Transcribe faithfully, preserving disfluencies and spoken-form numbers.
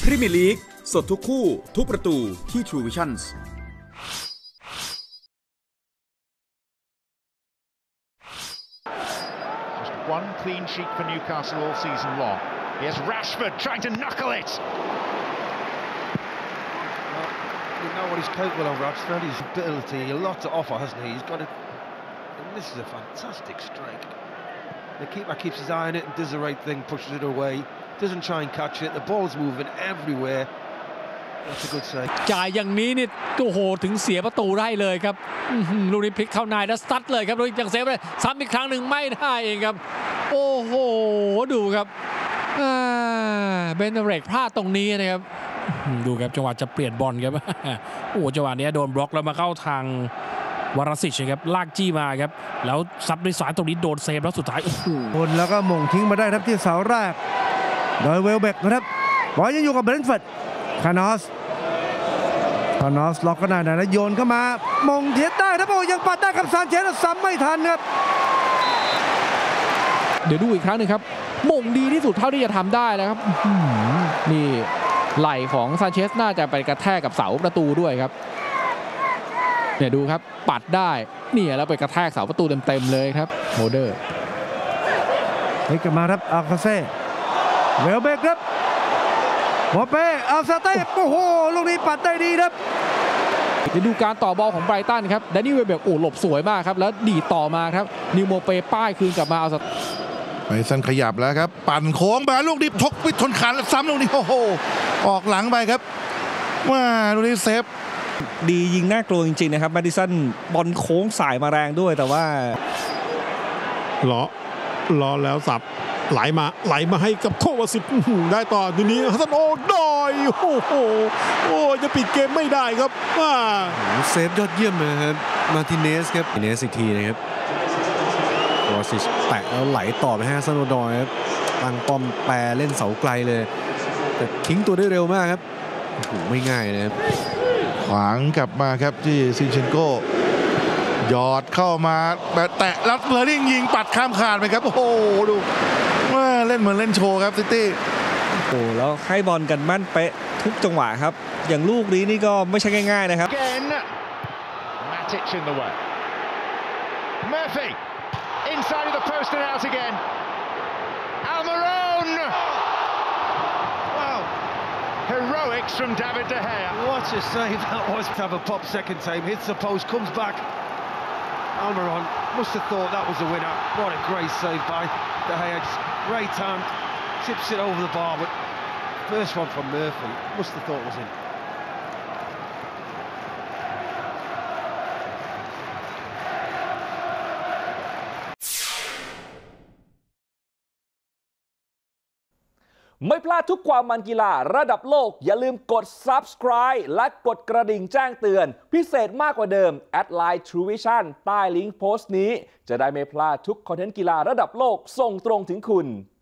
พรีเมียร์ลีกสดทุกคู่ทุกประตูที่ True Visions One clean sheet for Newcastle all season long. Here's Rashford trying to knuckle it. Well, you know what he's capable of, Rashford. His ability, a lot to offer, hasn't he? He's got it. And this is a fantastic strike. The keeper keeps his eye on it and does the right thing, pushes it away. Doesn't try and catch it. The ball's moving everywhere. That's a good save. จ่ายอย่างนี้นี่โอ้โหถึงเสียประตูได้เลยครับลูกนี้พลิกเข้าในแล้วซัดเลยครับลูกยังเซฟเลยซ้ำอีกครั้งหนึ่งไม่ได้เองครับโอ้โหดูครับเบนเรกพลาดตรงนี้นะครับดูครับจังหวะจะเปลี่ยนบอลครับโอ้จังหวะนี้โดนบล็อกแล้วมาเข้าทางวรสิชครับลากจี้มาครับแล้วซับด้วยสายตรงนี้โดนเซฟแล้วสุดท้ายโอ้โหคนแล้วก็หม่งทิ้งมาได้ครับที่เสาแรกโดยเวลเบกนะครับบอลยังอยู่กับเบรนท์ฟอร์ดคานอสคานอสล็อกก็ได้นะโยนเข้ามามงเทียดได้นะโอ้ยังปัดได้กับซานเชสซ้ำไม่ทันครับเดี๋ยวดูอีกครั้งหนึ่งครับมงดีที่สุดเท่าที่จะทำได้แล้วครับนี่ไหล่ของซานเชสน่าจะไปกระแทกกับเสาประตูด้วยครับเนี่ยดูครับปัดได้เนี่ยแล้วไปกระแทกเสาประตูเต็มๆเลยครับโมเดอร์เฮ้ยกลับมาครับอาคาเซ่เวลเบกครับหัวเป้อาซาเต้โอ้โหลูกนี้ปัดได้ดีครับเดี๋ยวดูการต่อบอลของไบรตันครับแดนนี่เวลเบกโอ้หลบสวยมากครับแล้วดีต่อมาครับนิวโมเป้ป้ายคืนกลับมาเอาไปสั้นขยับแล้วครับปั่นโค้งไปลูกนี้ทกไปชนขาแล้วซ้ำลูกนี้โอ้โหออกหลังไปครับว่าลูกนี้เซฟดียิงน่ากลัวจริงๆนะครับแมดิสันบอลโค้งสายมาแรงด้วยแต่ว่าล้อล้อแล้วสับไหลมาไหลมาให้กับโควาสิตได้ต่อทีนี้ฮัสซันโอดอยโอ้โหโอ้จะปิดเกมไม่ได้ครับว่าเซฟยอดเยี่ยมเลยครับมาร์ติเนสครับมาร์ติเนสอีกทีนะครับโควาสิตแตะแล้วไหลต่อไปให้ฮัสซันโอดอยครับตั้งป้อมแปรเล่นเสาไกลเลยแต่ทิ้งตัวได้เร็วมากครับโอ้โหไม่ง่ายนะครับขวางกลับมาครับที่ซินเชนโกหยอดเข้ามาแบบแตะแล้วเลอร์ลิงยิงปัดข้ามคานไปครับโอ้โหดูว่าเล่นเหมือนเล่นโชว์ครับซิตี้โอ้แล้วให้บอลกันมั่นเป๊ะทุกจังหวะครับอย่างลูกนี้นี่ก็ไม่ใช่ง่ายๆนะครับ Matic in the way Murphy inside of the post and out again Almiron wow heroics from David De Gea what a save that was to have a pop second time hits the post comes back Almiron must have thought that was a winner what a great save by De Gea great hand tips it over the bar but first one from Murphy must have thought was in ไม่พลาดทุกความมันกีฬาระดับโลกอย่าลืมกด Subscribe และกดกระดิ่งแจ้งเตือนพิเศษมากกว่าเดิมแอดไลน์ True Vision ใต้ลิงก์โพสต์นี้จะได้ไม่พลาดทุกคอนเทนต์กีฬาระดับโลกส่งตรงถึงคุณ